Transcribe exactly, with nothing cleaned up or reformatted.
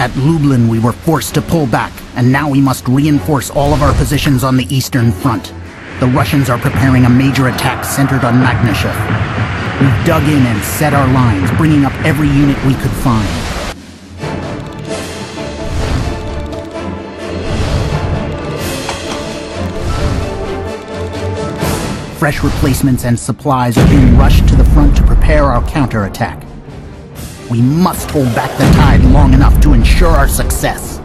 At Lublin we were forced to pull back, and now we must reinforce all of our positions on the Eastern Front. The Russians are preparing a major attack centered on Magnushev. We've dug in and set our lines, bringing up every unit we could find. Fresh replacements and supplies are being rushed to the front to prepare our counterattack. We must hold back the tide long enough to ensure our success.